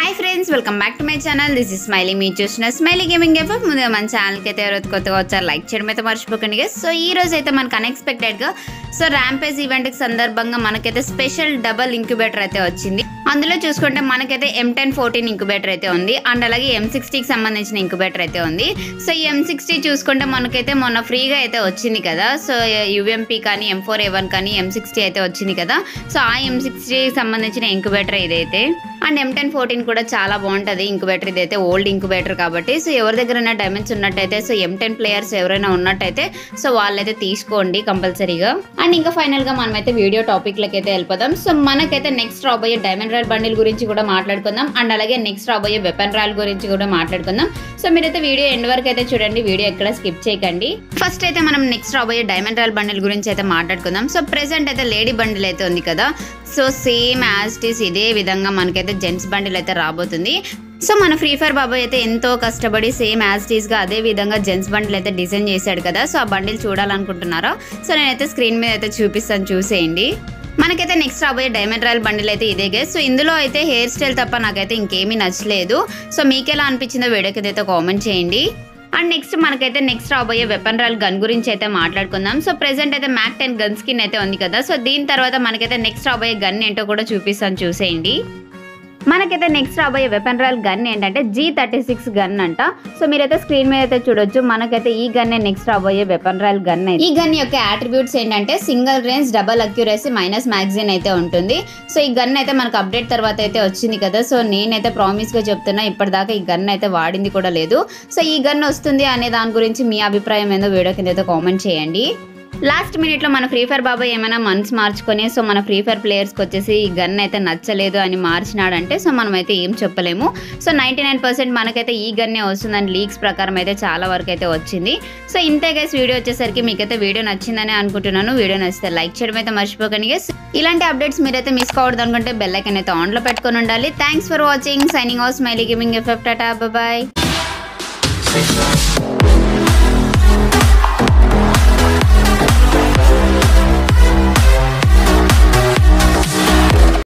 High friends welcome back to my channel this is Smiley మీ చూసిన Smiley gaming F ముందుగా మన channel కి అయితే ఎవరైతే కొత్తగా వచ్చారో లైక్ చేయడం అయితే మర్చిపోకండి గైస్। సో ఈ రోజు అయితే మనకు అన్ఎక్స్పెక్టెడ్ గా సో ర్యాంపేజ్ ఈవెంట్ కి సందర్భంగా మనకైతే స్పెషల్ డబుల్ ఇంక్యుబేటర్ అయితే వచ్చింది। అందులో చూసుకుంటే మనకైతే M1014 ఇంక్యుబేటర్ అయితే ఉంది అండ్ అలాగే M60 కి సంబంధించిన ఇంక్యుబేటర్ అయితే ఉంది। సో ఈ M60 చూసుకుంటే మనకైతే మొన్న ఫ్రీగా అయితే వచ్చింది కదా। సో UMP కానీ M4A1 కానీ M60 అయితే వచ్చింది కదా। సో ఆ M60 కి సంబంధించిన ఇంక్యుబేటర్ ఇదైతే అండ్ M1014 కూడా చాలా బాగుంటది ఇంక్యుబేటర్ ఇదైతే ఓల్డ్ ఇంక్యుబేటర్ కాబట్టి సో ఎవరి దగ్గరైనా డైమండ్స్ ఉన్నట్టయితే సో M10 ప్లేయర్స్ ఎవరైనా ఉన్నట్టయితే సో వాళ్ళైతే తీసుకోండి కంపల్సరీగా। అండ్ ఇంకా ఫైనల్ గా మనమైతే వీడియో టాపిక్ లకి అయితే వెళ్ళిపోదాం। సో మనకైతే నెక్స్ట్ రాబోయే డైమండ్ రాయల్ బండిల్ గురించి కూడా మాట్లాడుకుందాం అండ్ అలాగే నెక్స్ట్ రాబోయే వెపన్ రాయల్ గురించి కూడా మాట్లాడుకుందాం। సో మీరైతే వీడియో ఎండ్ వరకు అయితే చూడండి, వీడియో ఎక్కడ స్కిప్ చేయకండి। ఫస్ట్ అయితే మనం నెక్స్ట్ రాబోయే డైమండ్ రాయల్ బండిల్ గురించి అయితే మాట్లాడుకుందాం। సో ప్రెసెంట్ అయితే లేడీ బండిల్ అయితే ఉంది కదా, so same as it is ఇదే విధంగా మనకైతే జెంట్స్ బండిల్ అయితే రాబోతుంది। సో మన ఫ్రీ ఫైర్ బాబాయ్ అయితే ఎంతో కష్టపడి సేమ్ యాజ్ ఇట్ ఈస్ గా అదే విధంగా జెంట్స్ బండిల్ అయితే డిజైన్ చేశాడు కదా। సో ఆ బండిల్ చూడాలనుకుంటున్నారా? సో నేనైతే స్క్రీన్ మీద అయితే చూపిస్తాను, చూసేయండి। మనకైతే నెక్స్ట్ రాబోయే డైమండ్ రాయల్ బండిల్ అయితే ఇదే గైస్। సో ఇందులో అయితే హెయిర్ స్టైల్ తప్ప నాకైతే ఇంకేమీ నచ్చలేదు। సో మీకెలా అనిపించిందో వీడియో కింద అయితే కామెంట్ చేయండి। అండ్ నెక్స్ట్ రాబోయే వెపన్ రాయల్ గన్ గురించి అయితే మాట్లాడుకుందాం। సో ప్రెసెంట్ అయితే మ్యాక్ 10 గన్ స్కిన్ అయితే ఉంది కదా। సో దీని తర్వాత మనకైతే నెక్స్ట్ రాబోయే గన్ ఏంటో కూడా చూపిస్తాను, చూసేయండి। మనకైతే నెక్స్ట్ రాబోయే వెపన్ రాయల్ గన్ ఏంటంటే G36 గన్ అంట। సో మీరైతే స్క్రీన్ మీద అయితే చూడొచ్చు, మనకైతే ఈ గన్నే నెక్స్ట్ రాబోయే వెపన్ రాయల్ గన్ అయితే। ఈ గన్ యొక్క అట్రిబ్యూట్స్ ఏంటంటే single range, double accuracy, minus magazine అయితే ఉంటుంది। సో ఈ గన్ అయితే మనకు అప్డేట్ తర్వాత అయితే వచ్చింది కదా। సో నేనైతే ప్రామిస్ గా చెప్తున్నా, ఇప్పటిదాకా ఈ గన్ అయితే వాడింది కూడా లేదు। సో ఈ గన్ వస్తుంది అనే దాని గురించి మీ అభిప్రాయం ఏందో వీడియో కింద అయితే కామెంట్ చేయండి। లాస్ట్ మినిట్ లో మన ఫ్రీ ఫైర్ బాబాయ్ ఏమైనా మనసు మార్చుకొని సో మన ఫ్రీ ఫైర్ ప్లేయర్స్కి వచ్చేసి ఈ గన్ అయితే నచ్చలేదు అని మార్చినాడంటే సో మనం అయితే ఏం చెప్పలేము। సో 99% మనకైతే ఈ గన్నే వస్తుందని లీక్స్ ప్రకారం అయితే చాలా వరకు అయితే వచ్చింది। సో ఇంతే గైస్, వీడియో వచ్చేసరికి మీకైతే వీడియో నచ్చిందని అనుకుంటున్నాను। వీడియో నచ్చితే లైక్ చేయడం అయితే మర్చిపోకండి గైస్। ఇలాంటి అప్డేట్స్ మీరైతే మిస్ కావద్దు అనుకుంటే బెల్ ఐకాన్ అయితే ఆన్లో పెట్టుకొని ఉండాలి। Thanks for watching, signing off Smiley gaming F, tata, bye.